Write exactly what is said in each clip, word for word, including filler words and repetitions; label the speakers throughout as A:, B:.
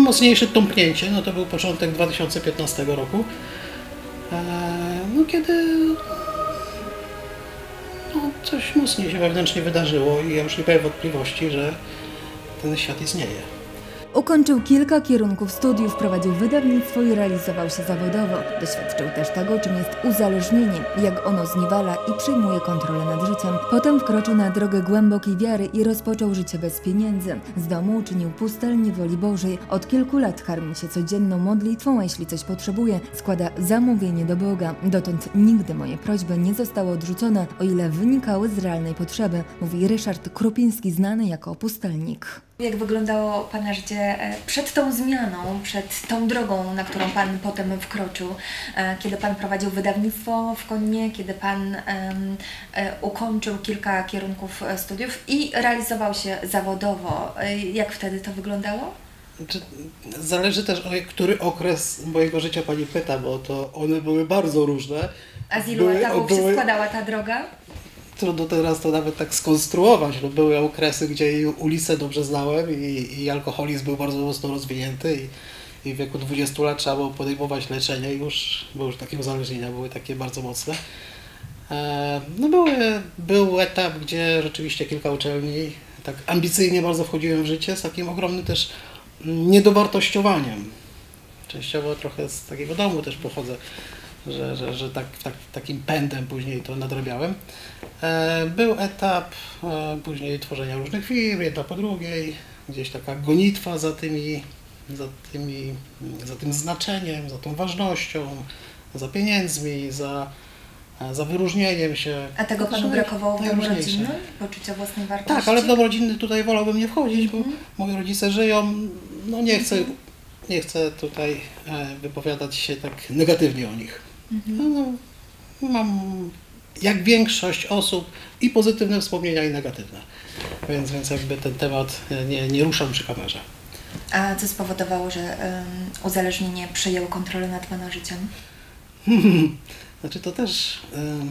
A: najmocniejsze tąpnięcie, no to był początek dwa tysiące piętnastego roku, no kiedy no, coś mocniej się wewnętrznie wydarzyło i ja już nie miałem wątpliwości, że ten świat istnieje.
B: Ukończył kilka kierunków studiów, prowadził wydawnictwo i realizował się zawodowo. Doświadczył też tego, czym jest uzależnienie, jak ono zniewala i przejmuje kontrolę nad życiem. Potem wkroczył na drogę głębokiej wiary i rozpoczął życie bez pieniędzy. Z domu uczynił pustelnię woli Bożej. Od kilku lat karmi się codzienną modlitwą, a jeśli coś potrzebuje, składa zamówienie do Boga. Dotąd nigdy moje prośby nie zostały odrzucone, o ile wynikały z realnej potrzeby, mówi Ryszard Krupiński, znany jako pustelnik.
C: Jak wyglądało Pana życie przed tą zmianą, przed tą drogą, na którą Pan potem wkroczył? Kiedy Pan prowadził wydawnictwo w Konnie, kiedy Pan um, ukończył kilka kierunków studiów i realizował się zawodowo. Jak wtedy to wyglądało?
A: Zależy też, o który okres mojego życia Pani pyta, bo to one były bardzo różne.
C: A z ilu były, etapów były... się składała ta droga?
A: Trudno teraz to nawet tak skonstruować. No, były okresy, gdzie i ulicę dobrze znałem i, i alkoholizm był bardzo mocno rozwinięty i, i w wieku dwudziestu lat trzeba było podejmować leczenie i już, bo już takie uzależnienia były takie bardzo mocne. E, no były, był etap, gdzie rzeczywiście kilka uczelni tak ambicyjnie bardzo wchodziłem w życie, z takim ogromnym też niedowartościowaniem. Częściowo trochę z takiego domu też pochodzę. że, że, że tak, tak, takim pędem później to nadrabiałem. E, był etap e, później tworzenia różnych firm, jedna po drugiej, gdzieś taka gonitwa za tymi, za tymi, za tym znaczeniem, za tą ważnością, za pieniędzmi, za, za wyróżnieniem się.
C: A tego Panu brakowało w domu rodzinnym? Poczucia własnej wartości?
A: Tak, ale w dom rodzinny tutaj wolałbym nie wchodzić, bo mm. moi rodzice żyją, no nie chcę, mm. nie chcę tutaj wypowiadać się tak negatywnie o nich. Mm-hmm. No, mam jak większość osób i pozytywne wspomnienia, i negatywne, więc, więc jakby ten temat nie, nie ruszam przy kamerze.
C: A co spowodowało, że um, uzależnienie przejęło kontrolę nad Pana życiem?
A: Znaczy to też,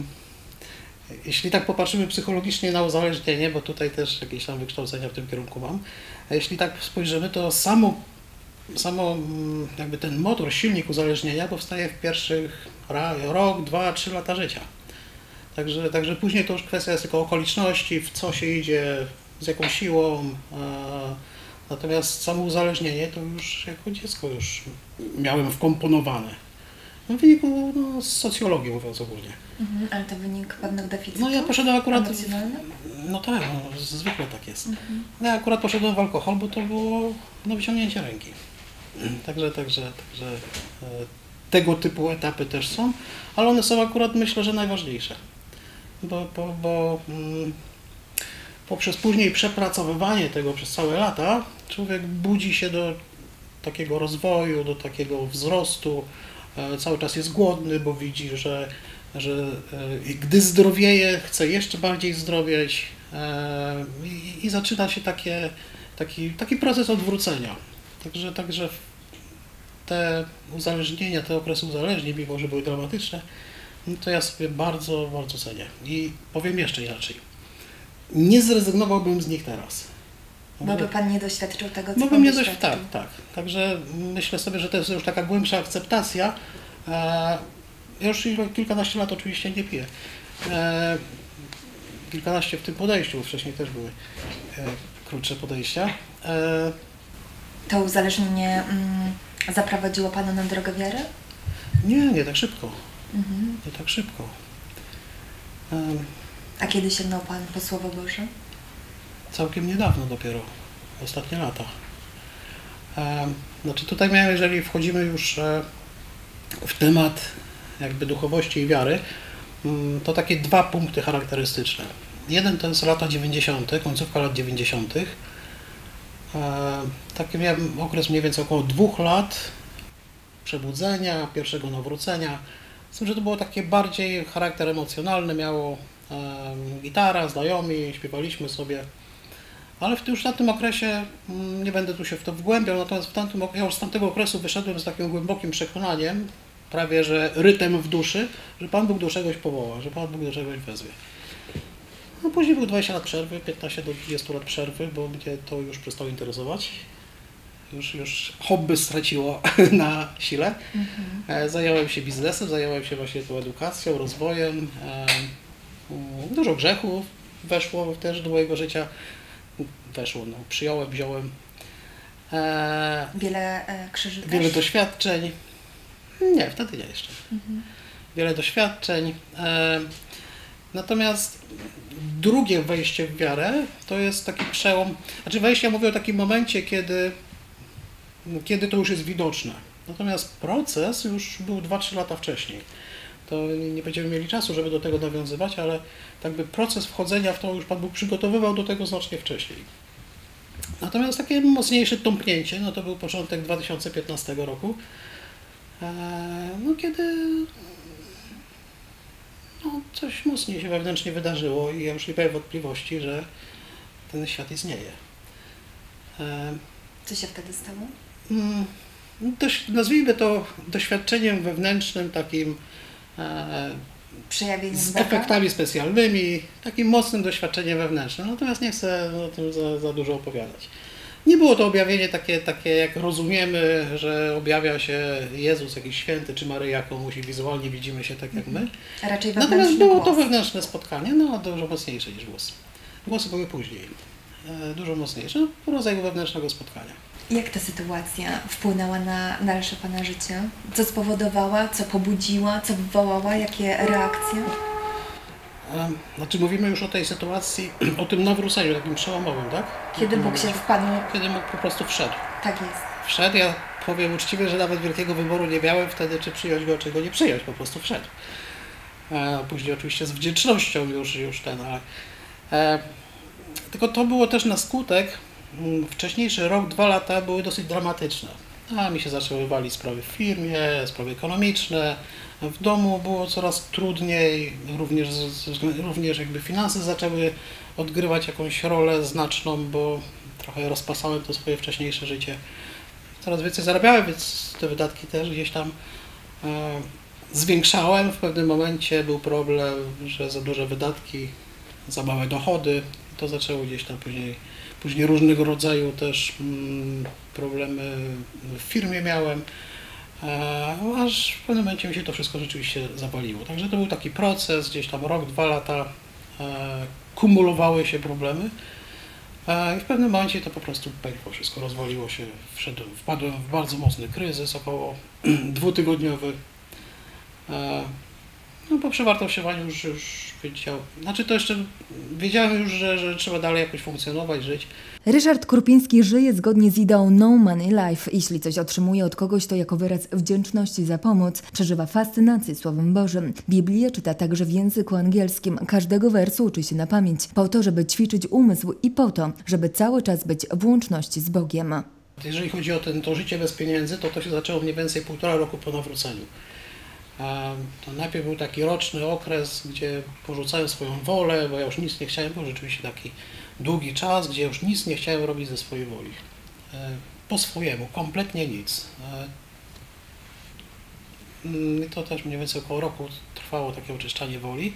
A: y, jeśli tak popatrzymy psychologicznie na uzależnienie, bo tutaj też jakieś tam wykształcenia w tym kierunku mam, a jeśli tak spojrzymy, to samo, samo jakby ten motor, silnik uzależnienia powstaje w pierwszych ra, rok, dwa, trzy lata życia. Także, także później to już kwestia jest tylko okoliczności, w co się idzie, z jaką siłą. A, natomiast samo uzależnienie to już jako dziecko już miałem wkomponowane. W wyniku no, z socjologii, mówiąc ogólnie.
C: Mhm, ale to wynik pewnych deficytów?
A: No ja poszedłem akurat...
C: emocjonalnych?
A: No tak, no, zwykle tak jest. Mhm. No, ja akurat poszedłem w alkohol, bo to było na wyciągnięcie ręki. Także, także, także e, tego typu etapy też są, ale one są akurat, myślę, że najważniejsze. Bo, bo, bo mm, poprzez później przepracowywanie tego przez całe lata, człowiek budzi się do takiego rozwoju, do takiego wzrostu, e, cały czas jest głodny, bo widzi, że, że e, gdy zdrowieje, chce jeszcze bardziej zdrowieć e, i, i zaczyna się takie, taki, taki proces odwrócenia. Także, także te uzależnienia, te okresy uzależnień, mimo że były dramatyczne, no to ja sobie bardzo, bardzo cenię. I powiem jeszcze inaczej. Nie zrezygnowałbym z nich teraz.
C: Bo by Pan nie doświadczył tego, co
A: Bo
C: Pan
A: bym nie
C: doświadczył.
A: Tak, tak. Także myślę sobie, że to jest już taka głębsza akceptacja. Ja już kilkanaście lat oczywiście nie piję. Kilkanaście w tym podejściu, wcześniej też były krótsze podejścia.
C: To uzależnienie mm, zaprowadziło Pana na drogę wiary?
A: Nie, nie tak szybko.
C: Mhm.
A: Nie tak szybko. Um,
C: A kiedy sięgnął Pan po Słowo Boże?
A: Całkiem niedawno dopiero, ostatnie lata. Um, znaczy tutaj miałem, jeżeli wchodzimy już e, w temat jakby duchowości i wiary, um, to takie dwa punkty charakterystyczne. Jeden to jest lata dziewięćdziesiąte, końcówka lat dziewięćdziesiątych. E, taki miałem okres mniej więcej około dwóch lat przebudzenia, pierwszego nawrócenia. Z tym, że to było takie bardziej charakter emocjonalny, miało e, gitara, znajomi, śpiewaliśmy sobie. Ale w, już w tamtym okresie, m, nie będę tu się w to wgłębiał, natomiast w tamtym, ja już z tamtego okresu wyszedłem z takim głębokim przekonaniem, prawie że rytem w duszy, że Pan Bóg do czegoś powoła, że Pan Bóg do czegoś wezwie. No później było dwadzieścia lat przerwy, piętnaście do dwudziestu lat przerwy, bo mnie to już przestało interesować. już, już hobby straciło na sile. Mhm. Zająłem się biznesem, zająłem się właśnie tą edukacją, rozwojem. Dużo grzechów weszło też do mojego życia. Weszło, no, przyjąłem, wziąłem.
C: Wiele krzyży
A: Wiele
C: też?
A: doświadczeń. Nie, wtedy nie jeszcze. Mhm. Wiele doświadczeń. Natomiast drugie wejście w wiarę to jest taki przełom, znaczy wejście, ja mówię o takim momencie, kiedy, kiedy to już jest widoczne. Natomiast proces już był dwa trzy lata wcześniej. To nie będziemy mieli czasu, żeby do tego nawiązywać, ale tak by proces wchodzenia w to już Pan Bóg przygotowywał do tego znacznie wcześniej. Natomiast takie mocniejsze tąpnięcie, no to był początek dwa tysiące piętnastego roku, no kiedy no, coś mocniej się wewnętrznie wydarzyło i ja już nie miałem wątpliwości, że ten świat istnieje.
C: Co się wtedy stało?
A: Dość, nazwijmy to doświadczeniem wewnętrznym, takim
C: Przejawieniem
A: z
C: Boga?
A: efektami specjalnymi, takim mocnym doświadczeniem wewnętrznym. Natomiast nie chcę o tym za, za dużo opowiadać. Nie było to objawienie takie, takie, jak rozumiemy, że objawia się Jezus, jakiś święty, czy Maryja komuś i wizualnie widzimy się tak jak my.
C: A raczej wewnętrzny
A: Natomiast było
C: głos.
A: to wewnętrzne spotkanie, no dużo mocniejsze niż głos. Głosy były później, dużo mocniejsze, po rodzaju wewnętrznego spotkania.
C: Jak ta sytuacja wpłynęła na dalsze Pana życie? Co spowodowała, co pobudziła, co wywołała, jakie reakcje?
A: Znaczy mówimy już o tej sytuacji, o tym nawróceniu takim przełomowym, tak?
C: Kiedy Bóg się w Panu...
A: Kiedy Bóg po prostu wszedł.
C: Tak jest.
A: Wszedł, ja powiem uczciwie, że nawet wielkiego wyboru nie miałem wtedy, czy przyjąć go, czy go nie przyjąć, po prostu wszedł. A później oczywiście z wdzięcznością już, już ten, ale... E, tylko to było też na skutek, wcześniejszy rok, dwa lata były dosyć dramatyczne. A mi się zaczęły walić sprawy w firmie, sprawy ekonomiczne, w domu było coraz trudniej, również, również jakby finanse zaczęły odgrywać jakąś rolę znaczną, bo trochę rozpasałem to swoje wcześniejsze życie. Coraz więcej zarabiałem, więc te wydatki też gdzieś tam e, zwiększałem. W pewnym momencie był problem, że za duże wydatki, za małe dochody. To zaczęło gdzieś tam później, później różnego rodzaju też mm, problemy w firmie miałem. Aż w pewnym momencie mi się to wszystko rzeczywiście zapaliło. Także to był taki proces, gdzieś tam rok, dwa lata e, kumulowały się problemy e, i w pewnym momencie to po prostu pękło, wszystko rozwaliło się, wszedłem, wpadłem w bardzo mocny kryzys, około dwutygodniowy. E, no po przewartościowaniu już, już wiedział, znaczy to jeszcze wiedziałem już, że, że trzeba dalej jakoś funkcjonować, żyć.
B: Ryszard Krupiński żyje zgodnie z ideą No Money Life. Jeśli coś otrzymuje od kogoś, to jako wyraz wdzięczności za pomoc. Przeżywa fascynację Słowem Bożym. Biblię czyta także w języku angielskim. Każdego wersu uczy się na pamięć. Po to, żeby ćwiczyć umysł i po to, żeby cały czas być w łączności z Bogiem.
A: Jeżeli chodzi o ten, to życie bez pieniędzy, to to się zaczęło mniej więcej półtora roku po nawróceniu. To najpierw był taki roczny okres, gdzie porzucałem swoją wolę, bo ja już nic nie chciałem, był rzeczywiście taki długi czas, gdzie już nic nie chciałem robić ze swojej woli. Po swojemu, kompletnie nic. I to też mniej więcej około roku trwało takie oczyszczanie woli.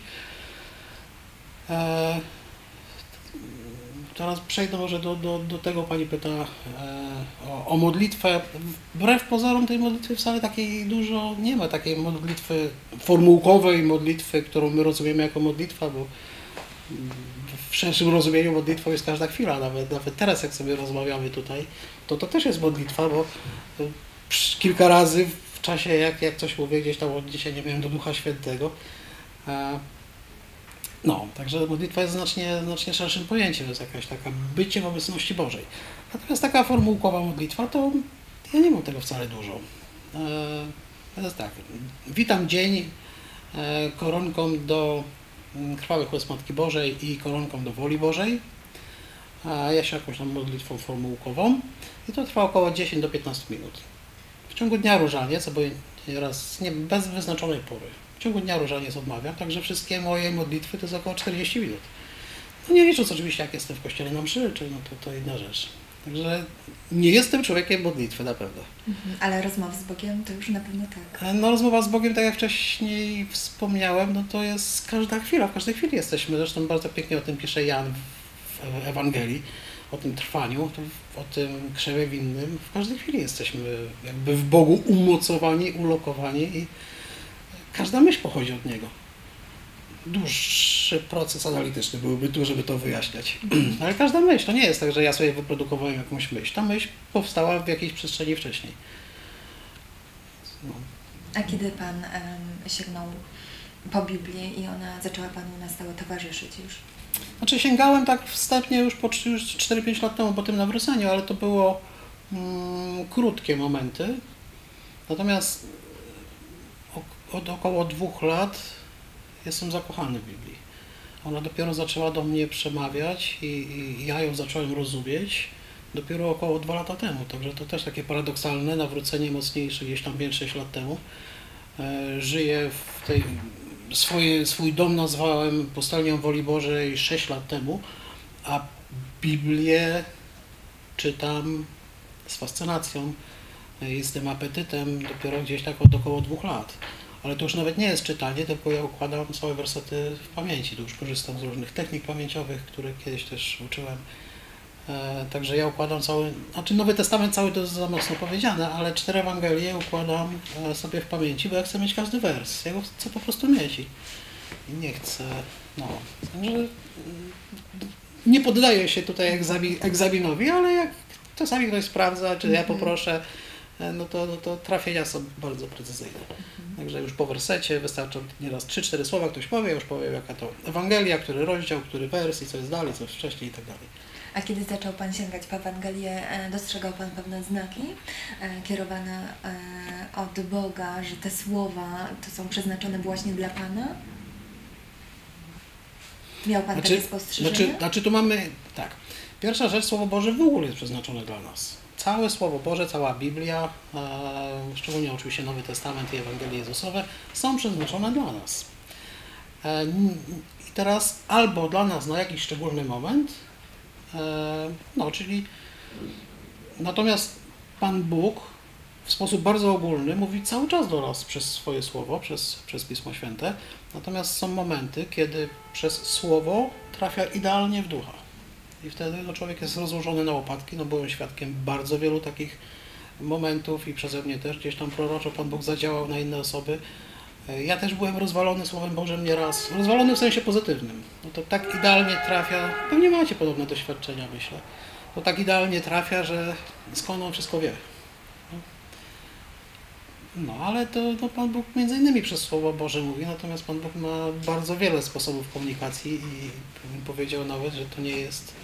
A: Teraz przejdę może do, do, do tego, Pani pyta e, o, o modlitwę. Wbrew pozorom tej modlitwy wcale takiej dużo nie ma, takiej modlitwy formułkowej, modlitwy, którą my rozumiemy jako modlitwa, bo w szerszym rozumieniu modlitwą jest każda chwila, nawet, nawet teraz jak sobie rozmawiamy tutaj, to to też jest modlitwa, bo kilka razy w czasie, jak, jak coś mówię, gdzieś tam dzisiaj nie miałem do Ducha Świętego, e, No, także modlitwa jest znacznie, znacznie szerszym pojęciem, jest jakaś taka bycie w obecności Bożej. Natomiast taka formułkowa modlitwa, to ja nie mam tego wcale dużo. To jest tak, witam dzień koronką do krwawych łez Matki Bożej i koronką do woli Bożej. Ja się jakąś tam modlitwą formułkową i to trwa około dziesięć do piętnastu minut. W ciągu dnia różaniec, obojętnie raz, nie, bez wyznaczonej pory. W ciągu dnia różaniec odmawiam, także wszystkie moje modlitwy to jest około czterdzieści minut. No nie licząc oczywiście, jak jestem w kościele na mszy, czy no to, to inna rzecz. Także nie jestem człowiekiem modlitwy, na pewno.
C: Mhm, ale rozmowa z Bogiem to już na pewno tak.
A: No rozmowa z Bogiem, tak jak wcześniej wspomniałem, no to jest każda chwila, w każdej chwili jesteśmy. Zresztą bardzo pięknie o tym pisze Jan w Ewangelii. o tym trwaniu, to w, o tym krzewie winnym w każdej chwili jesteśmy jakby w Bogu umocowani, ulokowani i każda myśl pochodzi od Niego. Dłuższy proces analityczny byłby tu, żeby to wyjaśniać. Ale każda myśl, to nie jest tak, że ja sobie wyprodukowałem jakąś myśl. Ta myśl powstała w jakiejś przestrzeni wcześniej.
C: No. A kiedy Pan um, sięgnął po Biblię i ona zaczęła Panu na stałe towarzyszyć już?
A: Znaczy sięgałem tak wstępnie już po cztery pięć lat temu po tym nawróceniu, ale to było mm, krótkie momenty. Natomiast od około dwóch lat jestem zakochany w Biblii. Ona dopiero zaczęła do mnie przemawiać i, i ja ją zacząłem rozumieć dopiero około dwa lata temu. Także to też takie paradoksalne nawrócenie mocniejsze gdzieś tam pięć sześć lat temu. E, żyję w tej... Swoje, swój dom nazwałem Pustelnią Woli Bożej sześć lat temu, a Biblię czytam z fascynacją i z tym apetytem dopiero gdzieś tak od około dwóch lat. Ale to już nawet nie jest czytanie, tylko ja układam całe wersety w pamięci. Tu już korzystam z różnych technik pamięciowych, które kiedyś też uczyłem. E, także ja układam cały, znaczy Nowy Testament cały to jest za mocno powiedziane, ale cztery Ewangelie układam e, sobie w pamięci, bo ja chcę mieć każdy wers. Ja go chcę po prostu mieć i, i nie chcę, no. Także nie poddaję się tutaj egzamin, egzaminowi, ale jak czasami ktoś sprawdza, czy ja poproszę, no to, no to trafienia są bardzo precyzyjne. Także już po wersecie wystarczą nieraz trzy cztery słowa, ktoś powie, ja już powiem jaka to Ewangelia, który rozdział, który wers i co jest dalej, co jest wcześniej i tak dalej.
C: A kiedy zaczął Pan sięgać po Ewangelię, dostrzegał Pan pewne znaki kierowane od Boga, że te słowa to są przeznaczone właśnie dla Pana? Miał Pan
A: znaczy,
C: takie spostrzeżenia?
A: Znaczy, znaczy tu mamy, tak, pierwsza rzecz, Słowo Boże w ogóle jest przeznaczone dla nas. Całe Słowo Boże, cała Biblia, e, szczególnie oczywiście Nowy Testament i Ewangelie Jezusowe są przeznaczone dla nas. E, I teraz albo dla nas na jakiś szczególny moment, e, no czyli natomiast Pan Bóg w sposób bardzo ogólny mówi cały czas do nas przez swoje Słowo, przez, przez Pismo Święte, natomiast są momenty, kiedy przez Słowo trafia idealnie w ducha. I wtedy no, człowiek jest rozłożony na łopatki, no byłem świadkiem bardzo wielu takich momentów i przeze mnie też gdzieś tam proroczo Pan Bóg zadziałał na inne osoby. Ja też byłem rozwalony Słowem Bożym nieraz, rozwalony w sensie pozytywnym. No to tak idealnie trafia, pewnie macie podobne doświadczenia, myślę. To tak idealnie trafia, że skąd on wszystko wie. No, ale to no, Pan Bóg między innymi przez Słowo Boże mówi, natomiast Pan Bóg ma bardzo wiele sposobów komunikacji i bym powiedział nawet, że to nie jest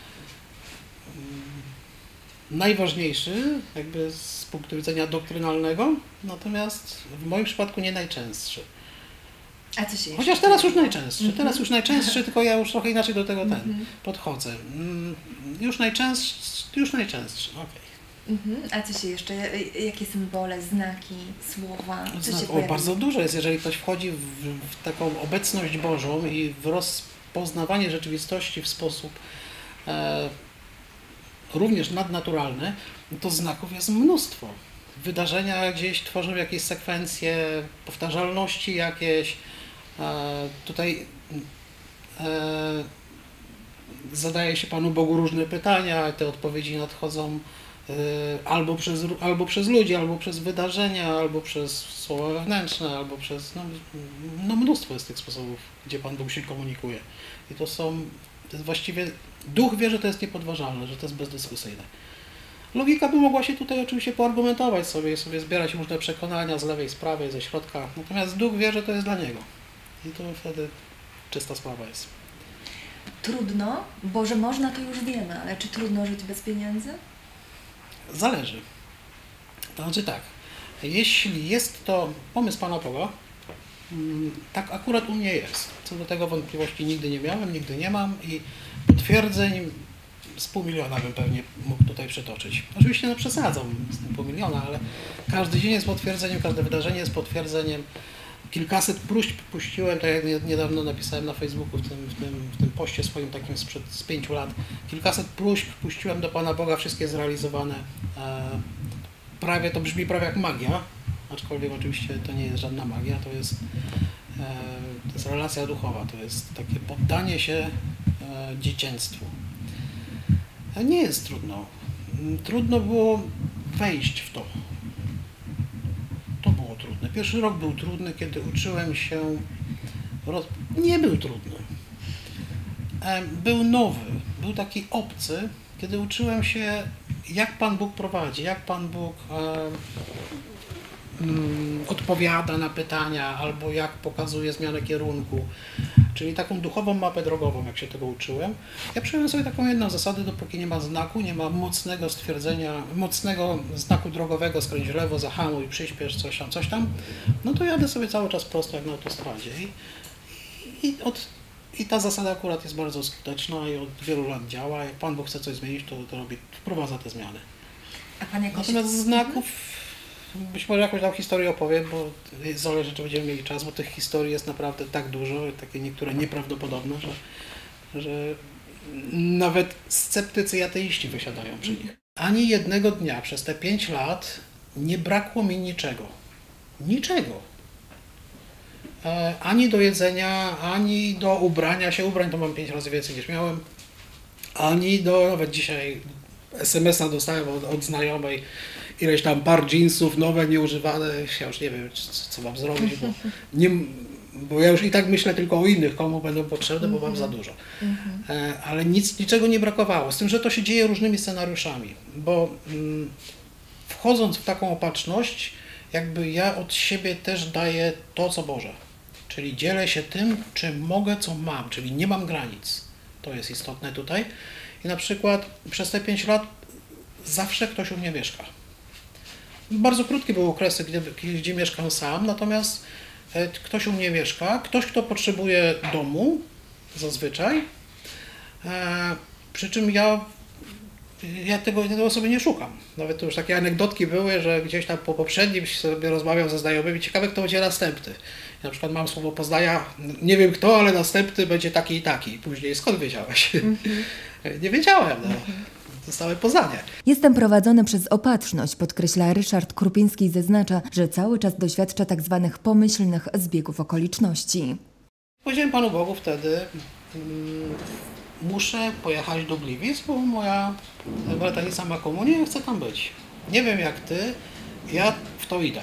A: um, najważniejszy jakby z punktu widzenia doktrynalnego, natomiast w moim przypadku nie najczęstszy.
C: A co się
A: Chociaż teraz już najczęstszy, mm-hmm. teraz już najczęstszy, tylko ja już trochę inaczej do tego ten mm-hmm. podchodzę. Mm, już najczęstszy, już najczęstszy, okej. Okay.
C: Mhm. A co się jeszcze, jakie symbole, znaki, słowa? Co
A: Znak,
C: się
A: o, bardzo dużo jest, jeżeli ktoś wchodzi w, w taką obecność Bożą i w rozpoznawanie rzeczywistości w sposób e, również nadnaturalny, to znaków jest mnóstwo. Wydarzenia gdzieś tworzą jakieś sekwencje, powtarzalności jakieś. E, tutaj e, zadaje się Panu Bogu różne pytania, te odpowiedzi nadchodzą Albo przez, albo przez ludzi, albo przez wydarzenia, albo przez słowa wewnętrzne, albo przez, no, no mnóstwo jest tych sposobów, gdzie Pan Bóg się komunikuje. I to są, to jest właściwie, duch wie, że to jest niepodważalne, że to jest bezdyskusyjne. Logika by mogła się tutaj oczywiście poargumentować sobie, sobie zbierać różne przekonania z lewej, z prawej, ze środka, natomiast duch wie, że to jest dla niego. I to wtedy czysta sprawa jest.
C: Trudno, bo że można, to już wiemy, ale czy trudno żyć bez pieniędzy?
A: Zależy. To znaczy tak, jeśli jest to pomysł Pana Boga, tak akurat u mnie jest. Co do tego wątpliwości nigdy nie miałem, nigdy nie mam i potwierdzeń z pół miliona bym pewnie mógł tutaj przytoczyć. Oczywiście no przesadzam z tym pół miliona, ale każdy dzień jest potwierdzeniem, każde wydarzenie jest potwierdzeniem. Kilkaset próśb puściłem, tak jak niedawno napisałem na Facebooku w tym, w tym, w tym poście swoim takim sprzed z pięciu lat. Kilkaset próśb puściłem do Pana Boga, wszystkie zrealizowane. E, prawie to brzmi prawie jak magia, aczkolwiek oczywiście to nie jest żadna magia, to jest, e, to jest relacja duchowa, to jest takie poddanie się e, dziecięctwu. Nie jest trudno. Trudno było wejść w to. To było trudne. Pierwszy rok był trudny, kiedy uczyłem się... Roz... Nie był trudny. Był nowy, był taki obcy, kiedy uczyłem się, jak Pan Bóg prowadzi, jak Pan Bóg e, mm, odpowiada na pytania, albo jak pokazuje zmianę kierunku, czyli taką duchową mapę drogową, jak się tego uczyłem. Ja przyjąłem sobie taką jedną zasadę, dopóki nie ma znaku, nie ma mocnego stwierdzenia, mocnego znaku drogowego, skręć w lewo, zahamuj, przyspiesz, coś tam, coś tam, no to jadę sobie cały czas prosto jak na autostradzie. I, i od I ta zasada akurat jest bardzo skuteczna i od wielu lat działa. Jak Pan Bóg chce coś zmienić, to, to robi, wprowadza te zmiany.
C: A Pan jakoś...
A: Natomiast znaków, być może jakąś tam historię opowiem, bo zależy, czy będziemy mieli czas, bo tych historii jest naprawdę tak dużo, takie niektóre nieprawdopodobne, że, że nawet sceptycy i ateiści wysiadają przy nich. Ani jednego dnia przez te pięć lat nie brakło mi niczego. Niczego. Ani do jedzenia, ani do ubrania się. Ubrań to mam pięć razy więcej niż miałem. Ani do, nawet dzisiaj es em es a dostałem od, od znajomej, ileś tam par jeansów nowe, nieużywane. Ja już nie wiem, co, co mam zrobić, bo, nie, bo ja już i tak myślę tylko o innych, komu będą potrzebne, bo mam za dużo. Ale nic, niczego nie brakowało. Z tym, że to się dzieje różnymi scenariuszami, bo mm, wchodząc w taką opatrzność, jakby ja od siebie też daję to, co Boże. Czyli dzielę się tym, czym mogę, co mam, czyli nie mam granic. To jest istotne tutaj. I na przykład przez te pięć lat zawsze ktoś u mnie mieszka. Bardzo krótkie były okresy, gdzie, gdzie mieszkam sam, natomiast ktoś u mnie mieszka, ktoś, kto potrzebuje domu, zazwyczaj. E, przy czym ja Ja tego, tego sobie nie szukam. Nawet to już takie anegdotki były, że gdzieś tam po poprzednim sobie rozmawiam ze znajomymi, ciekawe kto będzie następny. Na przykład mam słowo Poznania, nie wiem kto, ale następny będzie taki i taki. I później skąd wiedziałeś? Mm-hmm. Nie wiedziałem, no. Zostały Poznanie.
B: Jestem prowadzony przez opatrzność, podkreśla Ryszard Krupiński i zaznacza, że cały czas doświadcza tak zwanych pomyślnych zbiegów okoliczności.
A: Powiedziałem Panu Bogu wtedy, mm, muszę pojechać do Gliwic, bo moja bratanica ma komunię i chcę tam być. Nie wiem jak ty, ja w to idę.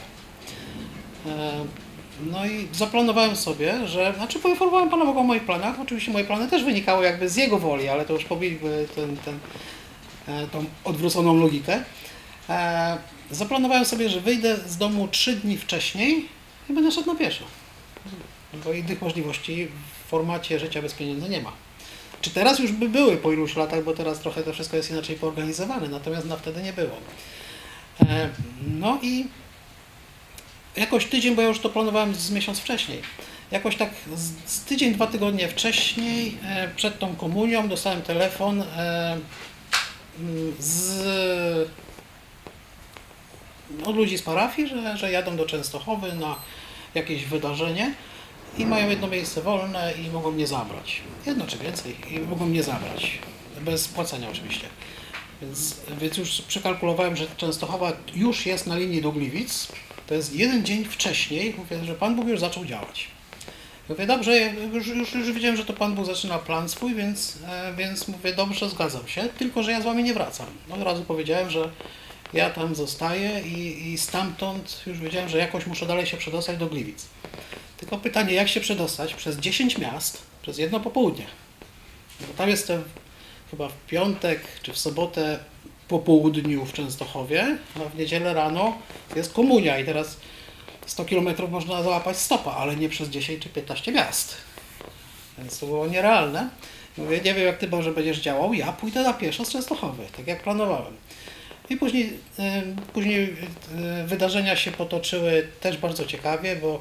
A: No i zaplanowałem sobie, że, znaczy poinformowałem Pana Boga o moich planach. Oczywiście moje plany też wynikały jakby z Jego woli, ale to już pobiliby ten, ten, tą odwróconą logikę. Zaplanowałem sobie, że wyjdę z domu trzy dni wcześniej i będę szedł na pieszo. Bo innych możliwości w formacie życia bez pieniędzy nie ma. Czy teraz już by były po iluś latach, bo teraz trochę to wszystko jest inaczej poorganizowane, natomiast na wtedy nie było. No i jakoś tydzień, bo ja już to planowałem z miesiąc wcześniej, jakoś tak z, z tydzień, dwa tygodnie wcześniej, przed tą komunią, dostałem telefon z, od ludzi z parafii, że, że jadą do Częstochowy na jakieś wydarzenie i mają jedno miejsce wolne i mogą mnie zabrać. Jedno czy więcej i mogą mnie zabrać. Bez płacenia oczywiście. Więc, więc już przekalkulowałem, że Częstochowa już jest na linii do Gliwic. To jest jeden dzień wcześniej. Mówię, że Pan Bóg już zaczął działać. Mówię, dobrze, już, już, już wiedziałem, że to Pan Bóg zaczyna plan swój, więc, więc mówię, dobrze, zgadzam się, tylko że ja z Wami nie wracam. Od razu powiedziałem, że ja tam zostaję i, i stamtąd już wiedziałem, że jakoś muszę dalej się przedostać do Gliwic. Tylko pytanie, jak się przedostać przez dziesięć miast, przez jedno popołudnie. Bo tam jestem chyba w piątek czy w sobotę po południu w Częstochowie, a w niedzielę rano jest komunia i teraz sto kilometrów można załapać stopa, ale nie przez dziesięć czy piętnaście miast. Więc to było nierealne. Mówię, nie wiem jak Ty Boże będziesz działał, ja pójdę na pieszo z Częstochowy, tak jak planowałem. I później, później wydarzenia się potoczyły też bardzo ciekawie, bo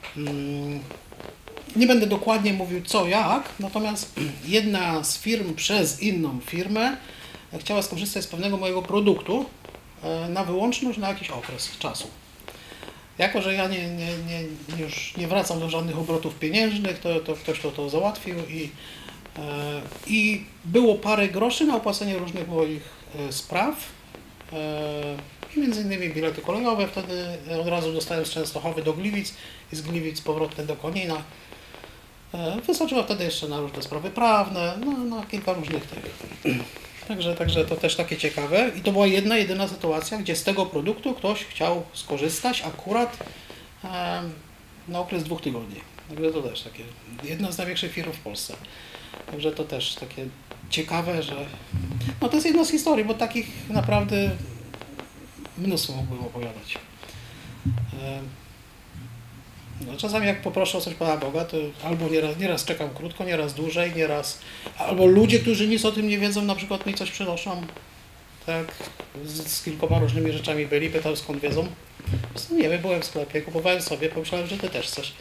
A: nie będę dokładnie mówił co, jak, natomiast jedna z firm przez inną firmę chciała skorzystać z pewnego mojego produktu na wyłączność na jakiś okres czasu. Jako, że ja nie, nie, nie, już nie wracam do żadnych obrotów pieniężnych, to, to ktoś to, to załatwił i, i było parę groszy na opłacenie różnych moich spraw. I między innymi bilety kolejowe, wtedy od razu dostałem z Częstochowy do Gliwic i z Gliwic powrotnie do Konina. Wystarczyło wtedy jeszcze na różne sprawy prawne, no, na kilka różnych tych. Także, także to też takie ciekawe. I to była jedna, jedyna sytuacja, gdzie z tego produktu ktoś chciał skorzystać akurat e, na okres dwóch tygodni. Także to też takie, jedna z największych firm w Polsce. Także to też takie ciekawe, że no to jest jedna z historii, bo takich naprawdę mnóstwo mógłbym opowiadać. E, No, czasami jak poproszę o coś Pana Boga, to albo nieraz, nieraz czekam krótko, nieraz dłużej, nieraz... Albo ludzie, którzy nic o tym nie wiedzą, na przykład mi coś przynoszą. Tak, z, z kilkoma różnymi rzeczami byli, pytał skąd wiedzą. Po nie wiem, byłem w sklepie, kupowałem sobie, pomyślałem, że Ty też chcesz.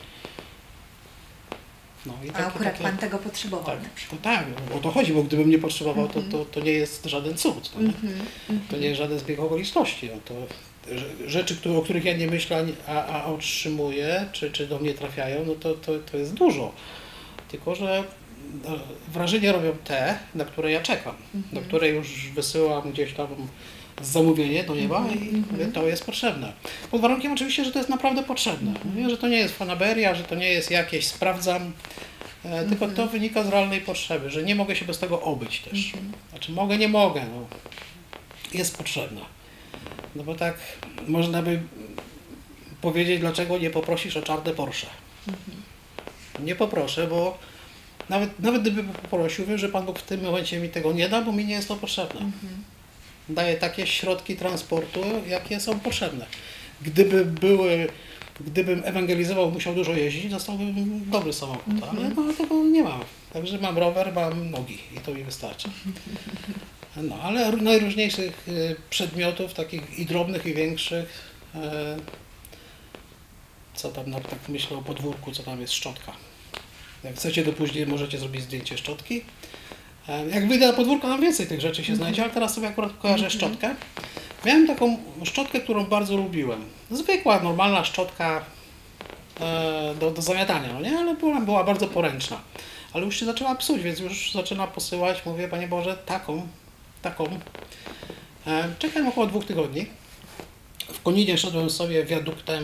C: No, i takie, A akurat takie... Pan tego potrzebował
A: tak,
C: na przykład.
A: To tak, o to chodzi, bo gdybym nie potrzebował, to, to, to nie jest żaden cud. To nie, to nie jest żaden zbieg okoliczności. No to rzeczy, które, o których ja nie myślę, a, a otrzymuję, czy, czy do mnie trafiają, no to, to, to jest dużo. Tylko że wrażenie robią te, na które ja czekam, mm-hmm. na które już wysyłam gdzieś tam zamówienie do nieba mm-hmm. i mówię, to jest potrzebne. Pod warunkiem oczywiście, że to jest naprawdę potrzebne. Mm-hmm. Mówię, że to nie jest fanaberia, że to nie jest jakieś sprawdzam, e, tylko mm-hmm. to wynika z realnej potrzeby, że nie mogę się bez tego obyć też. Mm-hmm. Znaczy mogę, nie mogę, no. Jest potrzebna. No bo tak można by powiedzieć, dlaczego nie poprosisz o czarne Porsche. Mm-hmm. Nie poproszę, bo nawet, nawet gdyby poprosił, wiem, że Pan Bóg w tym momencie mi tego nie da, bo mi nie jest to potrzebne. Mm-hmm. Daje takie środki transportu, jakie są potrzebne. Gdyby były, gdybym ewangelizował, musiał dużo jeździć, dostałbym dobry samochód, mm-hmm. ale no, tego nie mam. Także mam rower, mam nogi i to mi wystarczy. No, ale najróżniejszych przedmiotów, takich i drobnych, i większych, co tam, no, tak myślę o podwórku, co tam jest szczotka. Jak chcecie, to później możecie zrobić zdjęcie szczotki. Jak wyjdę na podwórko, tam więcej tych rzeczy się znajdzie, ale teraz sobie akurat kojarzę szczotkę. Miałem taką szczotkę, którą bardzo lubiłem. Zwykła, normalna szczotka do, do zamiatania, no nie? Ale była, była bardzo poręczna. Ale już się zaczęła psuć, więc już zaczyna posyłać. Mówię, Panie Boże, taką, taką. Czekałem około dwóch tygodni. W Koninie szedłem sobie wiaduktem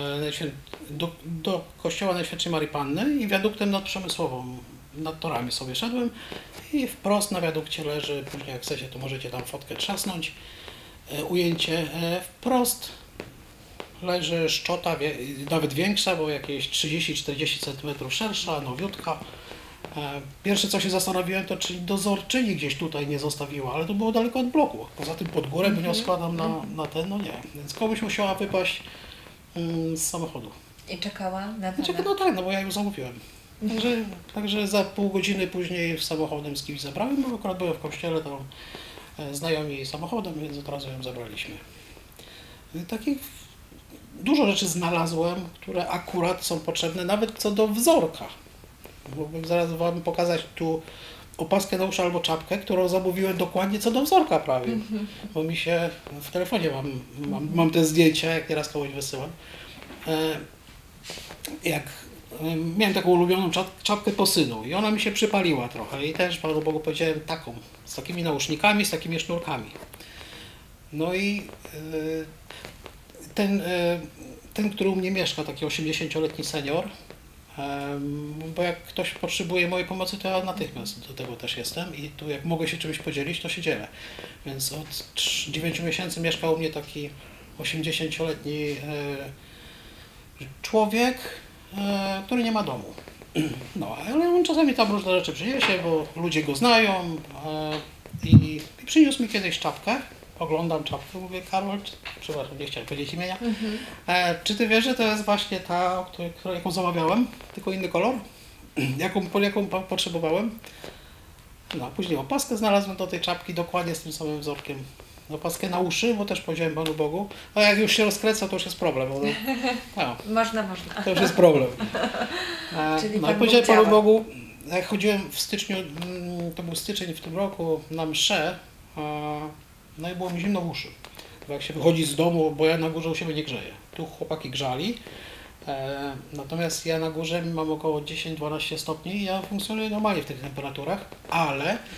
A: do, do kościoła Najświętszej Marii Panny i wiaduktem nad Przemysłową, nad torami sobie szedłem i wprost na wiadukcie leży, później jak chcecie, to możecie tam fotkę trzasnąć, ujęcie, wprost leży szczota, nawet większa, bo jakieś trzydzieści czterdzieści centymetrów szersza, nowiutka. Pierwsze co się zastanowiłem, to czy dozorczyni gdzieś tutaj nie zostawiła, ale to było daleko od bloku. Poza tym pod górę by nią składam na, na ten, no nie. Więc komuś musiała wypaść um, z samochodu.
C: I czekała na to?
A: No tak, no bo ja ją zamówiłem. Także, także za pół godziny później w samochodem z kimś zabrałem, bo akurat byłem w kościele, to znajomi jej samochodem, więc od razu ją zabraliśmy. Takich dużo rzeczy znalazłem, które akurat są potrzebne, nawet co do wzorka. Mógłbym zaraz Wam pokazać tu opaskę na uszy albo czapkę, którą zamówiłem dokładnie co do wzorka prawie. Mm-hmm. Bo mi się w telefonie mam, mam, mam te zdjęcia, jak nieraz kogoś wysyłam. E, jak e, miałem taką ulubioną czap, czapkę po synu i ona mi się przypaliła trochę i też Panu Bogu powiedziałem taką, z takimi nausznikami, z takimi sznurkami. No i e, ten, e, ten, który u mnie mieszka, taki osiemdziesięcioletni senior, bo jak ktoś potrzebuje mojej pomocy, to ja natychmiast do tego też jestem i tu jak mogę się czymś podzielić, to się dzielę. Więc od dziewięciu miesięcy mieszka u mnie taki osiemdziesięcioletni człowiek, który nie ma domu. No, ale on czasami tam różne rzeczy przyniesie, bo ludzie go znają i, i przyniósł mi kiedyś czapkę. Oglądam czapkę, mówię, Karol, czy, przepraszam, nie chciałem powiedzieć imienia. Mm-hmm. E, czy ty wiesz, że to jest właśnie ta, której, którą, jaką zamawiałem, tylko inny kolor? jaką, po jaką potrzebowałem? No, a później opaskę znalazłem do tej czapki dokładnie z tym samym wzorkiem. Opaskę na uszy, bo też powiedziałem Panu Bogu, a jak już się rozkręca, to już jest problem. Bo, no,
C: można, można.
A: To już jest problem. E, Czyli no i powiedziałem Panu Bogu, jak chodziłem w styczniu, to był styczeń w tym roku, na mszę, a, no i było mi zimno w uszy. Bo jak się wychodzi z domu, bo ja na górze u siebie nie grzeję. Tu chłopaki grzali, e, natomiast ja na górze mam około dziesięć do dwunastu stopni i ja funkcjonuję normalnie w tych temperaturach, ale e,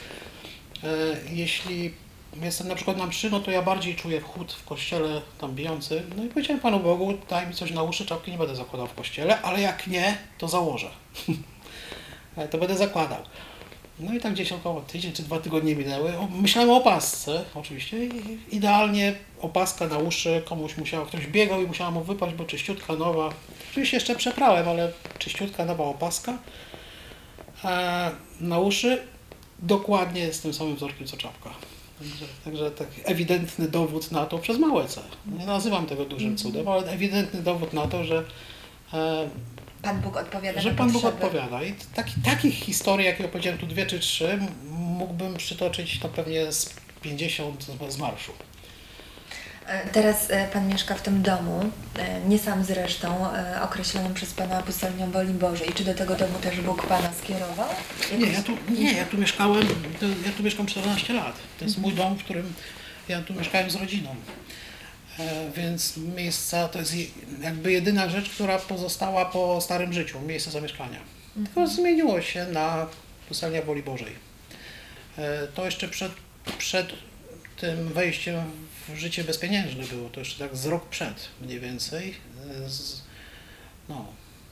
A: jeśli jestem na przykład na mszy, no to ja bardziej czuję chłód w kościele tam bijący. No i powiedziałem Panu Bogu, daj mi coś na uszy, czapki nie będę zakładał w kościele, ale jak nie, to założę. To będę zakładał. No i tak gdzieś około tydzień czy dwa tygodnie minęły. O, myślałem o opasce oczywiście i idealnie opaska na uszy, komuś musiał, ktoś biegał i musiała mu wypaść, bo czyściutka nowa. Oczywiście jeszcze przeprałem, ale czyściutka nowa opaska e, na uszy dokładnie z tym samym wzorkiem co czapka. Także, także taki ewidentny dowód na to przez małe C. Nie nazywam tego dużym cudem, ale ewidentny dowód na to, że e,
C: Pan Bóg odpowiada
A: że
C: na
A: Pan Bóg
C: potrzeby.
A: odpowiada. I taki, takich historii, jak ja powiedziałem tu dwie czy trzy, m- mógłbym przytoczyć no pewnie z pięćdziesiąt z, z marszu.
C: E, Teraz e, Pan mieszka w tym domu, e, nie sam zresztą, e, określonym przez Pana apostolnią woli Bożej. Czy do tego domu też Bóg Pana skierował?
A: Nie, ja tu, nie, ja tu mieszkałem, to, ja tu mieszkam czternaście lat. To jest mój dom, w którym ja tu mieszkałem z rodziną. E, więc miejsca to jest je- jakby jedyna rzecz, która pozostała po starym życiu, miejsce zamieszkania. Tylko zmieniło się na Pustelnia Woli Bożej. E, to jeszcze przed, przed tym wejściem w życie bezpieniężne było, to jeszcze tak z rok przed mniej więcej. E, z, no.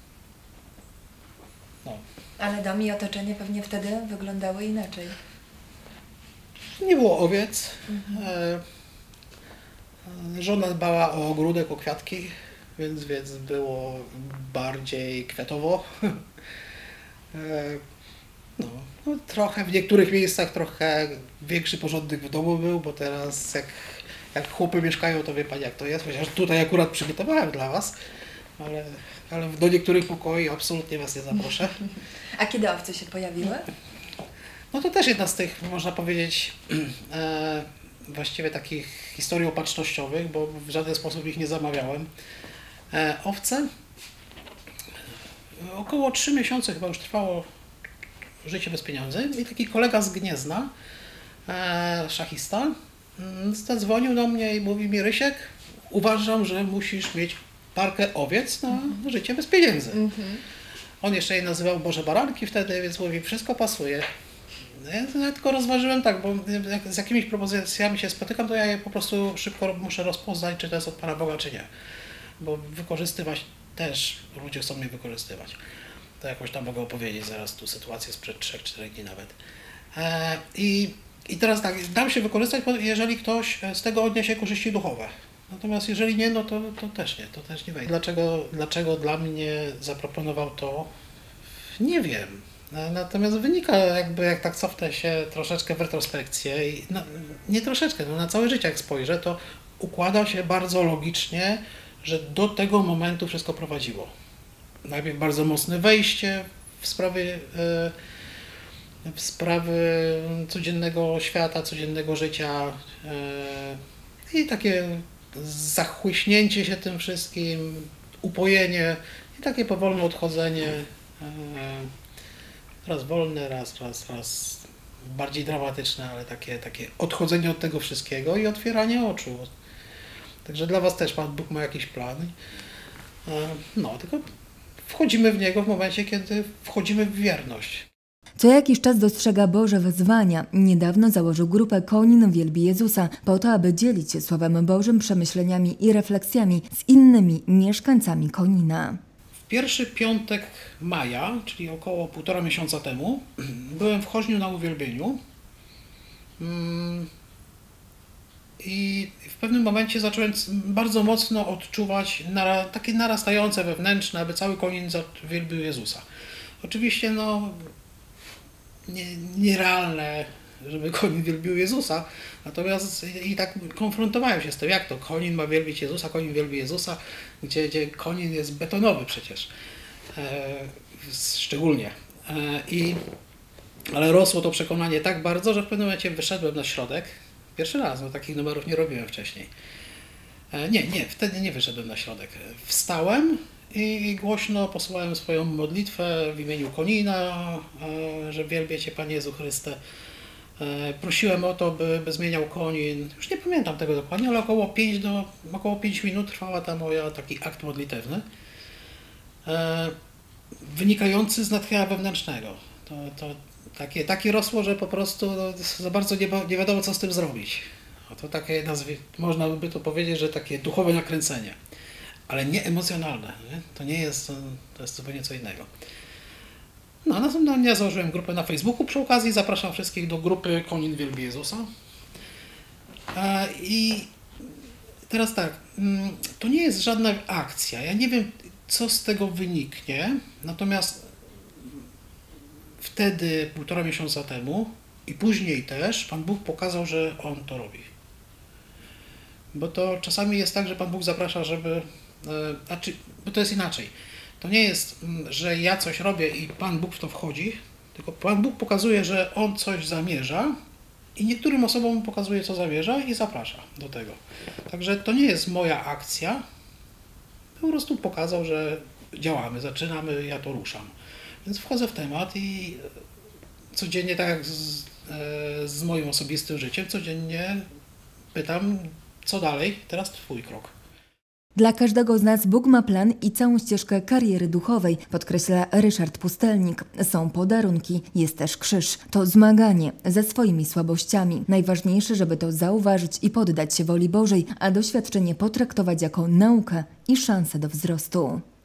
A: No.
C: Ale dom i otoczenie pewnie wtedy wyglądały inaczej.
A: Nie było owiec. E, e, żona dbała o ogródek, o kwiatki, więc, więc było bardziej kwiatowo. e, no, no, trochę w niektórych miejscach trochę większy porządek w domu był, bo teraz jak, jak chłopy mieszkają, to wie Pani jak to jest, chociaż tutaj akurat przygotowałem dla Was, ale, ale do niektórych pokoi absolutnie Was nie zaproszę.
C: A kiedy owce się pojawiły?
A: No to też jedna z tych, można powiedzieć, e, właściwie takich historii opatrznościowych, bo w żaden sposób ich nie zamawiałem. E, owce, około trzy miesiące chyba już trwało życie bez pieniędzy i taki kolega z Gniezna, e, szachista, mm, zadzwonił do mnie i mówi mi: Rysiek, uważam, że musisz mieć parkę owiec na życie bez pieniędzy. On jeszcze je nazywał Boże Baranki wtedy, więc mówi, wszystko pasuje. Ja, ja tylko rozważyłem tak, bo jak z jakimiś propozycjami się spotykam, to ja je po prostu szybko muszę rozpoznać, czy to jest od Pana Boga, czy nie. Bo wykorzystywać też, ludzie chcą mnie wykorzystywać. To jakoś tam mogę opowiedzieć zaraz tu sytuację sprzed trzech czterech dni nawet. E, i, I teraz tak, dam się wykorzystać, jeżeli ktoś z tego odniesie korzyści duchowe. Natomiast jeżeli nie, no to, to też nie, to też nie wejdzie. Dlaczego, dlaczego dla mnie zaproponował to? Nie wiem. Natomiast wynika jakby, jak tak cofnę się troszeczkę w retrospekcję i no, nie troszeczkę, no na całe życie jak spojrzę, to układa się bardzo logicznie, że do tego momentu wszystko prowadziło. Najpierw bardzo mocne wejście w sprawy, w sprawy codziennego świata, codziennego życia i takie zachłyśnięcie się tym wszystkim, upojenie i takie powolne odchodzenie. Raz wolne, raz, raz, raz bardziej dramatyczne, ale takie, takie odchodzenie od tego wszystkiego i otwieranie oczu. Także dla Was też Pan Bóg ma jakiś plan. No, tylko wchodzimy w niego w momencie, kiedy wchodzimy w wierność.
B: Co jakiś czas dostrzega Boże wezwania. Niedawno założył grupę Konin Wielbi Jezusa po to, aby dzielić się Słowem Bożym, przemyśleniami i refleksjami z innymi mieszkańcami Konina.
A: W pierwszy piątek maja, czyli około półtora miesiąca temu, byłem w Choźniu na uwielbieniu i w pewnym momencie zacząłem bardzo mocno odczuwać nara, takie narastające wewnętrzne, aby cały Konin wielbił Jezusa. Oczywiście no nie, nierealne, żeby Konin wielbił Jezusa, natomiast i, i tak konfrontowałem się z tym, jak to Konin ma wielbić Jezusa, Konin wielbi Jezusa, gdzie, gdzie Konin jest betonowy przecież, e, szczególnie. E, i, ale rosło to przekonanie tak bardzo, że w pewnym momencie wyszedłem na środek, pierwszy raz, bo takich numerów nie robiłem wcześniej. E, nie, nie, wtedy nie wyszedłem na środek. Wstałem i głośno posyłałem swoją modlitwę w imieniu Konina, że wielbię Cię, Panie Jezu Chryste. Prosiłem o to, by, by zmieniał Konin. Już nie pamiętam tego dokładnie, ale około pięć do około pięć minut trwała ta moja taki akt modlitewny, wynikający z natchnienia wewnętrznego. To, to takie, takie rosło, że po prostu no, za bardzo nie, nie wiadomo, co z tym zrobić. To takie nazwy, można by to powiedzieć, że takie duchowe nakręcenie. Ale nie emocjonalne, nie? To nie jest, to jest zupełnie co innego. No, następnego dnia założyłem grupę na Facebooku. Przy okazji zapraszam wszystkich do grupy Konin Wielbi Jezusa. I teraz tak, to nie jest żadna akcja. Ja nie wiem, co z tego wyniknie, natomiast wtedy, półtora miesiąca temu i później też, Pan Bóg pokazał, że On to robi. Bo to czasami jest tak, że Pan Bóg zaprasza, żeby... Znaczy, bo to jest inaczej. To nie jest, że ja coś robię i Pan Bóg w to wchodzi, tylko Pan Bóg pokazuje, że On coś zamierza i niektórym osobom pokazuje, co zamierza i zaprasza do tego. Także to nie jest moja akcja. Po prostu pokazał, że działamy, zaczynamy, ja to ruszam. Więc wchodzę w temat i codziennie, tak jak z, z moim osobistym życiem, codziennie pytam, co dalej, teraz twój krok.
B: Dla każdego z nas Bóg ma plan i całą ścieżkę kariery duchowej, podkreśla Ryszard Pustelnik. Są podarunki, jest też krzyż. To zmaganie ze swoimi słabościami. Najważniejsze, żeby to zauważyć i poddać się woli Bożej, a doświadczenie potraktować jako naukę i szansę do wzrostu.